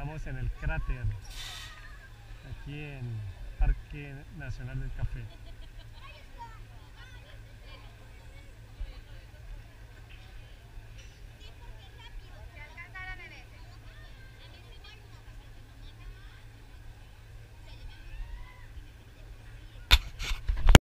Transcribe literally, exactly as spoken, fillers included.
Estamos en el cráter, aquí en Parque Nacional del Café.